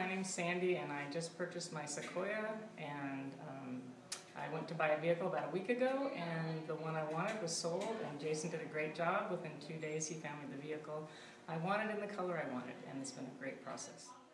name's Sandy, and I just purchased my Sequoia, and I went to buy a vehicle about a week ago, and the one I wanted was sold, and Jason did a great job. Within 2 days he found me the vehicle I wanted in the color I wanted, and it's been a great process.